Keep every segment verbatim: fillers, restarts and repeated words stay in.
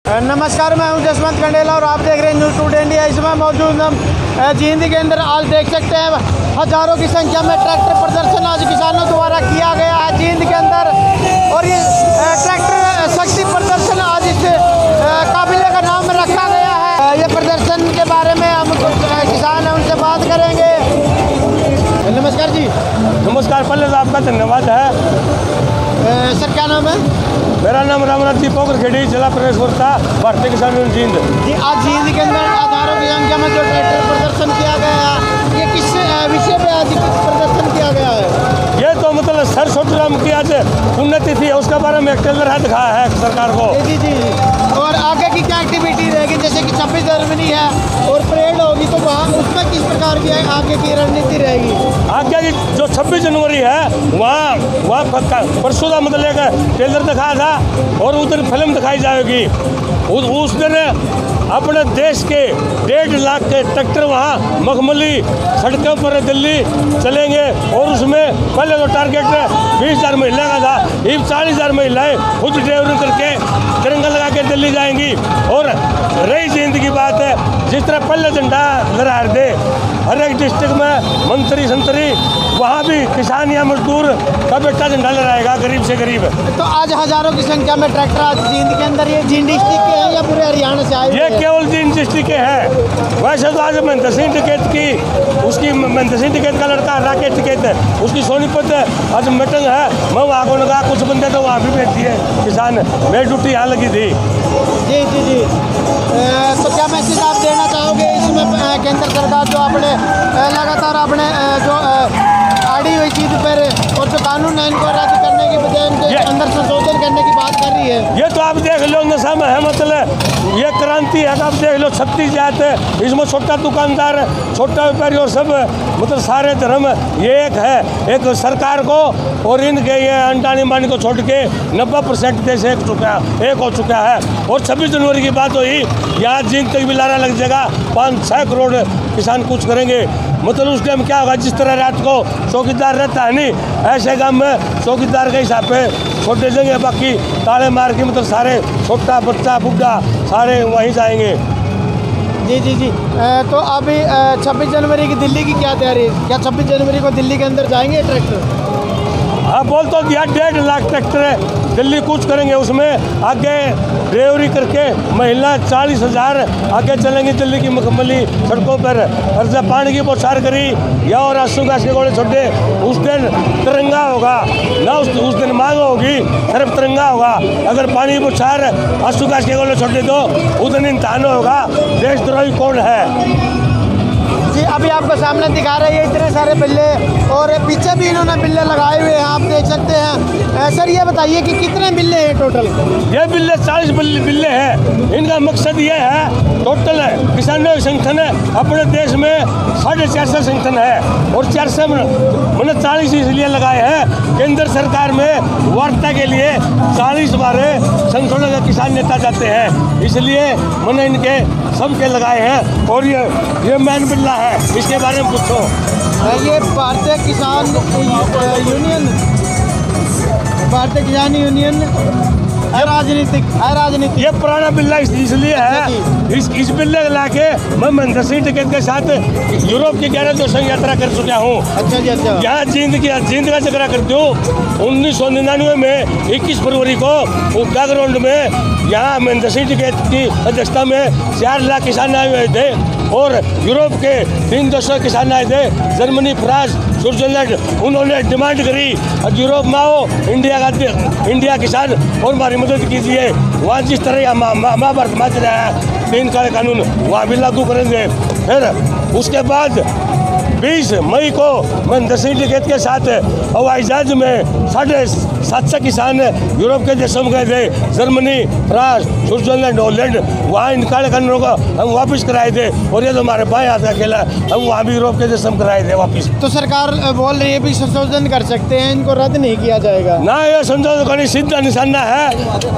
नमस्कार, मैं हूं जसवंत कंडेला और आप देख रहे हैं न्यूज़ टुडे इंडिया। इसमें मौजूद हम जींद के अंदर आज देख सकते हैं हज़ारों की संख्या में ट्रैक्टर प्रदर्शन आज किसानों द्वारा किया गया है जींद के अंदर। और ये ट्रैक्टर शक्ति प्रदर्शन आज इस काफिले का नाम रखा गया है। ये प्रदर्शन के बारे में हम किसान हैं उनसे बात करेंगे। नमस्कार जी। नमस्कार, पहले तो आपका धन्यवाद है। सर क्या नाम है? मेरा नाम रामनाथ जी पोखर खेड़ी, जिला प्रदेश वर्ता, भारतीय किसान यूनियन जींद। जी, आज जींद के अंदर हजारों की संख्या में जो ट्रैक्टर प्रदर्शन किया गया है, ये किस विषय पे आज प्रदर्शन किया गया है? ये तो मतलब सर छोटूराम की आज पुण्यतिथि है, उसके बारे में एक टेलर है दिखाया है सरकार को। जी जी जी। और आगे की क्या एक्टिविटी रहेगी? जैसे कि छब्बीस जनवरी है और परेड होगी, तो वहाँ उसमें किस प्रकार की आगे की रणनीति रहेगी? आगे की जो छब्बीस जनवरी है वहाँ वहाँ परसों का मतलब एक टेलर दिखाया था और उधर फिल्म दिखाई जाएगी। उस दिन अपने देश के डेढ़ लाख के ट्रैक्टर वहाँ मखमली सड़कों पर दिल्ली चलेंगे और उसमें पहले तो टारगेट बीस हज़ार महिला का था, अब चालीस हज़ार महिलाएँ खुद ड्राइवरिंग करके तिरंगा लगा के दिल्ली जाएंगी। और रही जींद की बात है, जिस तरह पहले झंडा लहरा दे हर एक डिस्ट्रिक्ट में मंत्री संतरी, वहाँ भी किसान या मजदूर का बेटा झंडा लहराएगा, गरीब से गरीब। तो आज हजारों की संख्या में ट्रैक्टर आज जींद के अंदर, ये जींद डिस्ट्रिक्ट के हैं या पूरे हरियाणा से आए? ये केवल जींद डिस्ट्रिक्ट के हैं। वैसे तो आज महेंद्र सिंह टिकैत की उसकी महेंद्र सिंह टिकैत का लड़का राकेश टिकैत है, उसकी सोनीपत आज मीटिंग है। मैं वहाँ को लगा, कुछ बंदे तो वहाँ भी भेज दिए किसान, मेरी ड्यूटी यहाँ लगी थी। जी जी जी। तो क्या मैसेज आप देना चाहोगे इसमें? केंद्र सरकार जो अपने लगातार अपने जो आड़ी हुई चीज़ पर और जो कानून है इनको रद्द करने की बजाय इनके अंदर संशोधन करने की बात कर रही है। ये तो आप देख लो नशा में है, मतलब ये क्रांति है। आप देख लो छत्तीस जात है, इसमें छोटा दुकानदार, छोटा व्यापारी और सब मतलब सारे धर्म ये एक है। एक सरकार को और इनके ये अंटानी मानी को छोड़ के नब्बे परसेंट देश एक चुका एक हो चुका है। और छब्बीस जनवरी की बात हुई, यहाँ जींद तक भी लारा लग जाएगा, पाँच छः करोड़ किसान कुछ करेंगे। मतलब उस टाइम क्या होगा, जिस तरह रात को चौकीदार रहता है नहीं, ऐसे गाँव में चौकीदार के हिसाब पे छोटे जगह, बाकी ताले मार के मतलब सारे छोटा बच्चा बुढ़ा सारे वहीं जाएंगे। जी जी जी। तो अभी छब्बीस जनवरी की दिल्ली की क्या तैयारी है? क्या छब्बीस जनवरी को दिल्ली के अंदर जाएंगे ट्रैक्टर? हाँ, बोल तो दिया, डेढ़ लाख ट्रैक्टर है, दिल्ली कूच करेंगे। उसमें आगे ड्राइवरी करके महिला चालीस हज़ार आगे चलेंगी दिल्ली की मखमली सड़कों पर। और जब पानी की बौछार करी या और आंसू गैस के गोले छोड़े, उस दिन तिरंगा होगा ना, उस, उस दिन मांग होगी, सिर्फ तिरंगा होगा। अगर पानी की बौछार आंसू गैस के गोले छोड़े तो उस दिन इम्तिहान होगा देशद्रोही कौन है। जी, अभी आपको सामने दिखा रहे हैं इतने सारे बिल्ले और पीछे भी इन्होंने बिल्ले लगाए हुए हैं, आप देख सकते हैं। सर ये बताइए कि कितने बिल्ले हैं टोटल? ये बिल्ले चालीस बिल्ले हैं। इनका मकसद ये है, टोटल है किसानों के संगठन है अपने देश में साढ़े चार सौ संगठन है और चार सौ मैंने चालीस इसलिए लगाए हैं, केंद्र सरकार में वार्ता के लिए चालीस बारे संगठनों के किसान नेता जाते हैं, इसलिए मैंने इनके सबके लगाए हैं। और ये ये मैन बिल्ला है, इसके बारे में पूछो। ये भारतीय किसान यूनियन, भारतीय किसान यूनियन राजनीतिक है राजनीतिक ये पुराना बिल्ला इसलिए है, इस इस बिल्ले को लाके मैं महेंद्र सिंह टिकैत के साथ यूरोप की ग्यारह देशों की यात्रा कर चुका हूँ। अच्छा जी, अच्छा। यहाँ जींद की जींद का जिक्र करती हूँ। उन्नीस सौ निन्यानवे में इक्कीस फरवरी को उद्दा ग्राउंड में यहाँ महेंद्र सिंह टिकैत की अध्यक्षता में चार लाख किसान आए हुए थे और यूरोप के तीन देशों के किसान आए थे, जर्मनी, फ्रांस, स्विट्जरलैंड। उन्होंने डिमांड करी यूरोप में आओ, इंडिया का इंडिया किसान और हमारी मदद कीजिए। वहाँ जिस तरह महाभारत मच रहा है, तीन काले कानून वहाँ भी लागू करेंगे। फिर उसके बाद बीस मई को महेंद्र सिंह टिकैत के साथ हवाई जहाज में साढ़े सात सौ किसान यूरोप के देशों में गए थे, जर्मनी, फ्रांस, स्विट्जरलैंड, हॉलैंड। वहाँ इन काले कानूनों को हम वापस कराए थे और ये तो हमारे भाई आता अकेला, हम वहाँ भी यूरोप के देशों में कराए थे वापस। तो सरकार बोल रही है भी संशोधन कर सकते हैं, इनको रद्द नहीं किया जाएगा? ना, ये संशोधन का सीधा निशाना है।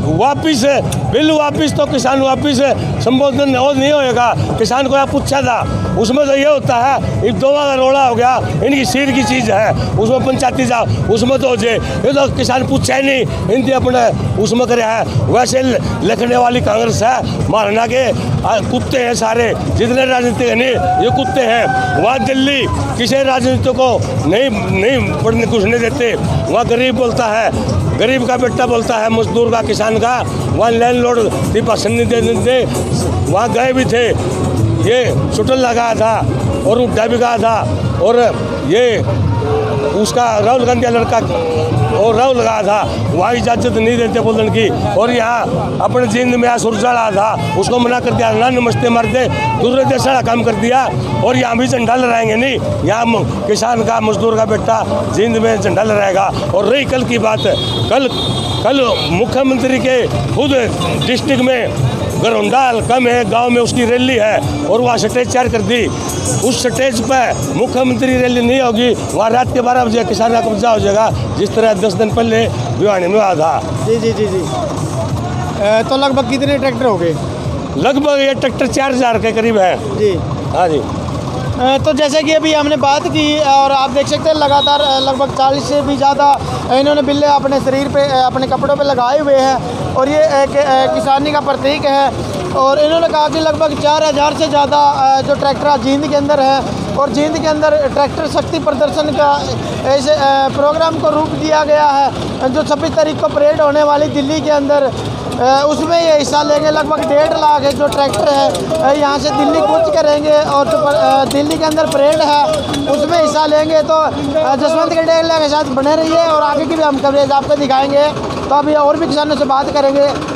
वापिस बिल वापिस तो किसान वापिस संबोधन और नहीं होएगा। किसान को यहाँ पूछा था, उसमें तो ये होता है इस दोवा का रोड़ा हो गया, इनकी सिर की चीज़ है, उसमें पंचायती जा उसमें तो जे ये तो किसान पूछा ही नहीं, इनके अपने उसमें करे है। वैसे लिखने वाली कांग्रेस है, मारना के कुत्ते हैं सारे, जितने राजनीतिक है नहीं ये कुत्ते हैं। वहाँ दिल्ली किसी राजनीति को नहीं नहीं पढ़ने घुसने देते, वहाँ गरीब बोलता है, गरीब का बेटा बोलता है, मजदूर का, किसान का, वहाँ लैंड लॉर्ड की पसंद नहीं दे देते। वहाँ गए भी थे, ये शूटर लगाया था और उड्डा भी कहा था, और ये उसका राहुल गांधी लड़का और राहुल लगाया था, वहाँ इजाज़त नहीं देते बोलने की। और यहाँ अपने जींद में यहाँ सुरजा रहा था, उसको मना कर दिया, ना नमस्ते मार दे, दूसरे देश सारा काम कर दिया। और यहाँ भी झंडा लहराएंगे नहीं, यहाँ किसान का, मजदूर का बेटा जींद में झंडा लहराएगा। और रही कल की बात, कल कल मुख्यमंत्री के खुद डिस्ट्रिक्ट में गरोंडाल कम है, गांव में उसकी रैली है और वहाँ स्टेज तैयार कर दी। उस स्टेज पर मुख्यमंत्री रैली नहीं होगी, वहाँ रात के बारह बजे किसान का कब्जा हो जाएगा, जिस तरह दस दिन पहले भिवानी में हुआ था। जी जी जी जी तो लगभग कितने ट्रैक्टर हो गए? लगभग ये ट्रैक्टर चार हज़ार के करीब है जी। हाँ जी। तो जैसे कि अभी हमने बात की और आप देख सकते हैं लगातार लगभग चालीस से भी ज़्यादा इन्होंने बिल्ले अपने शरीर पे, अपने कपड़ों पे लगाए हुए हैं और ये एक किसानी का प्रतीक है। और इन्होंने कहा कि लगभग चार हज़ार से ज़्यादा जो ट्रैक्टर जींद के अंदर है और जींद के अंदर ट्रैक्टर शक्ति प्रदर्शन का इस प्रोग्राम को रूप दिया गया है, जो छब्बीस तारीख को परेड होने वाली दिल्ली के अंदर, उसमें ये हिस्सा लेंगे। लगभग डेढ़ लाख है जो ट्रैक्टर है यहाँ से दिल्ली कूच करेंगे और जो दिल्ली के अंदर परेड है उसमें हिस्सा लेंगे। तो जसवंत कंडेला के साथ बने रहिए और आगे की भी हम कवरेज आपको दिखाएंगे। तो अभी और भी किसानों से बात करेंगे।